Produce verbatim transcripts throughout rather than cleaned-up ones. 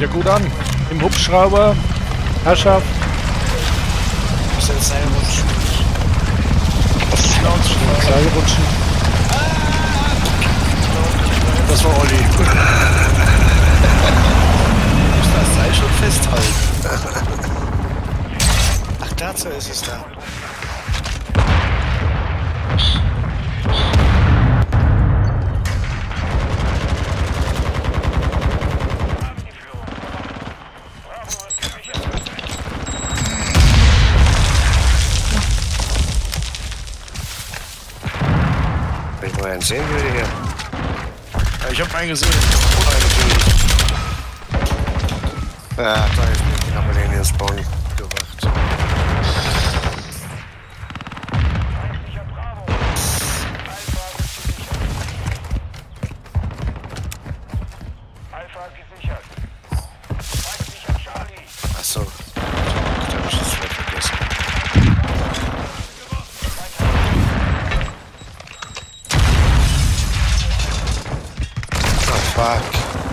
ja gut an. Im Hubschrauber. Herrschaft. Muss jetzt Seil rutschen. Auf die Schnauze schlagen. Seil rutschen. Das war Olli. Ich muss das Seil schon festhalten. Ach, dazu ist es da. Wenn ich mal einen sehen würde hier. Ja, ich hab einen gesehen. Und einen natürlich. Ja, da ist mir. Ich habe den in den Spawn gebracht. Achso. Ich habe das Wort vergessen. Oh, fuck.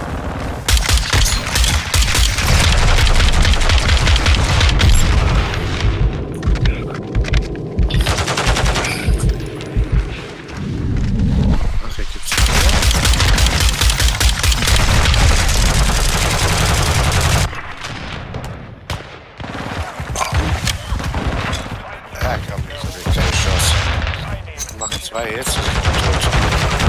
Ach, hier gibt's ja, komm, ich habe keine Chance. Wir machen zwei jetzt. Ich bin tot.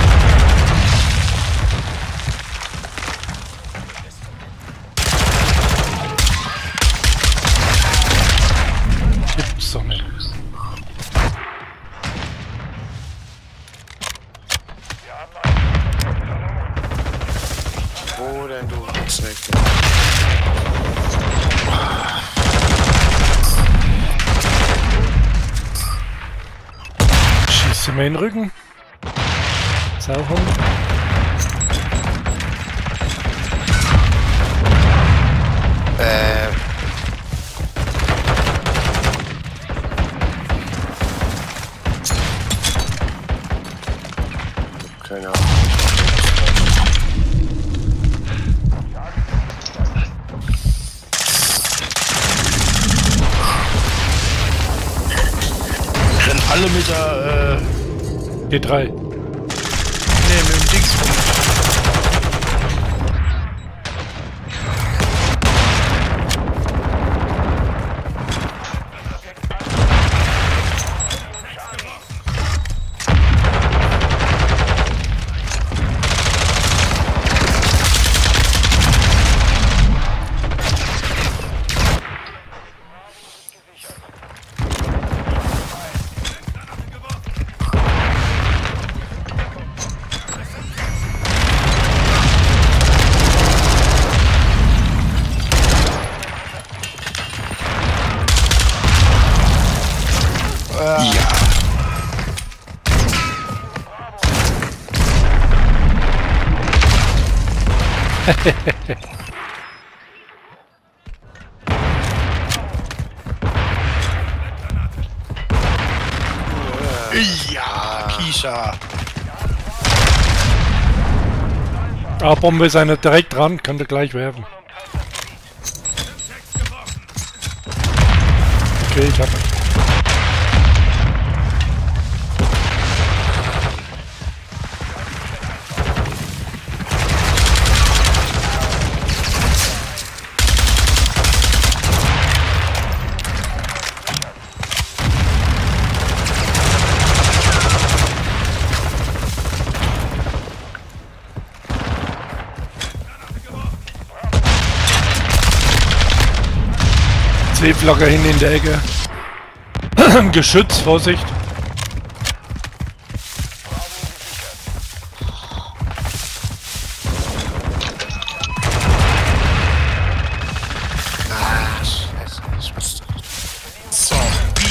Gibt's doch nicht. Wo denn, du Zweck? Schießt du mir in den Rücken? Sauhund. Äh. Keine Ahnung. Rennen alle mit der, äh... G drei. Nee, mit dem Dings rum. Ja. Ja, Kisha. Ah, Bombe ist einer direkt dran, kann der gleich werfen. Okay, ich hab ihn. C-Flagger hin in der Ecke. Geschütz, Vorsicht. Ah, scheiße, ich wusste. Zombie.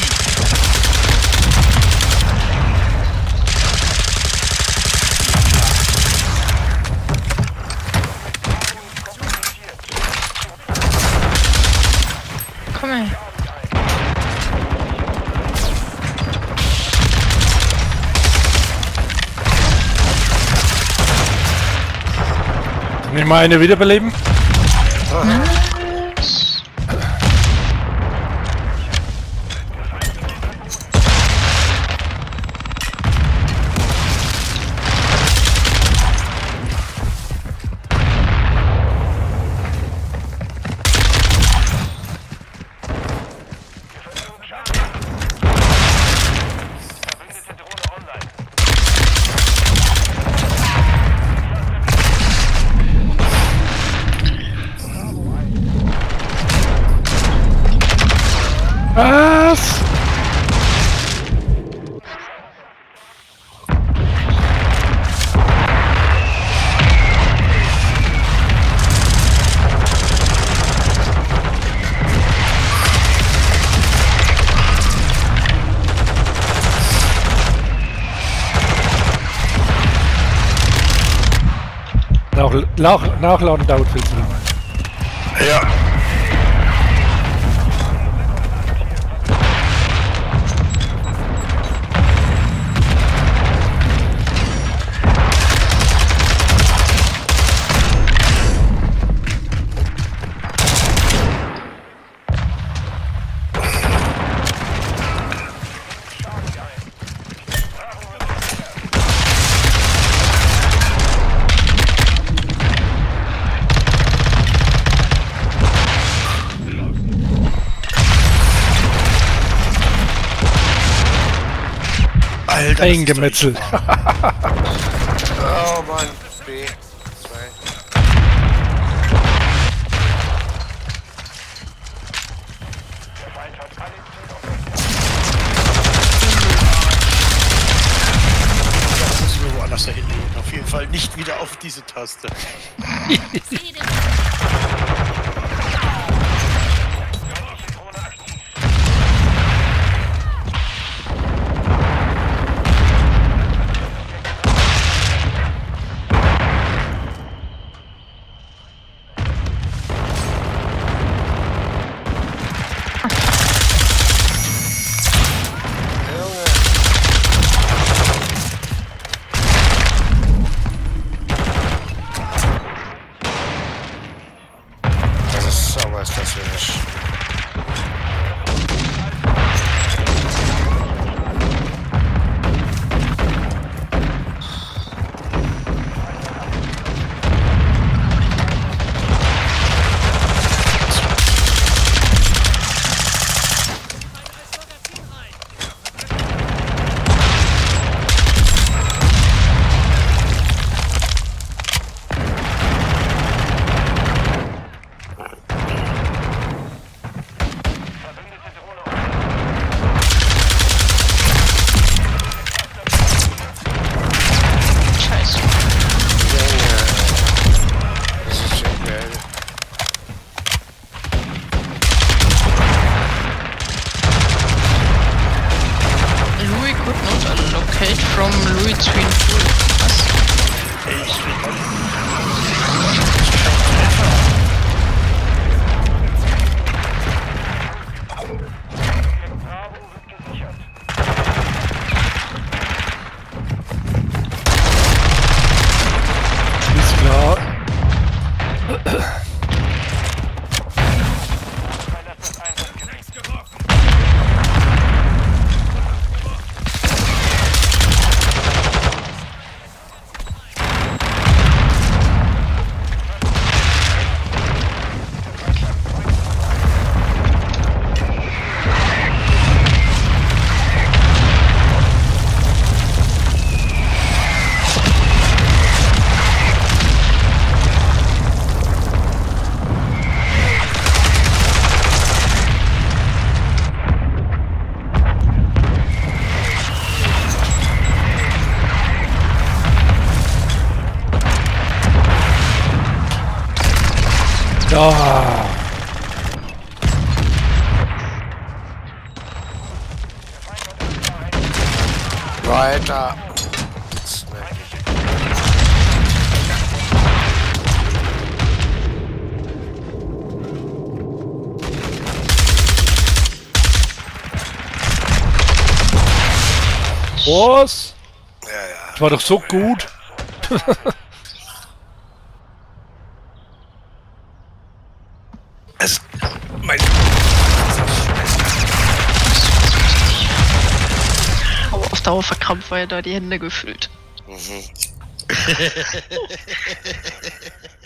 Komm her. Kann ich mal eine wiederbeleben? Was? Nach, nach, nachladen dauert viel zu lange. Ja. Alter, Eingemetzelt. Oh Mann, B. zwei. Das müssen wir woanders dahin legen. Auf jeden Fall nicht wieder auf diese Taste. Was ist das für nicht? From Louis Twin Pool. Was? Ist klar. Ja. Weiter. Was? Ja, ja. Das war doch so gut. Mein Aber auf Dauer verkrampft, weil er da die Hände gefühlt. Mhm.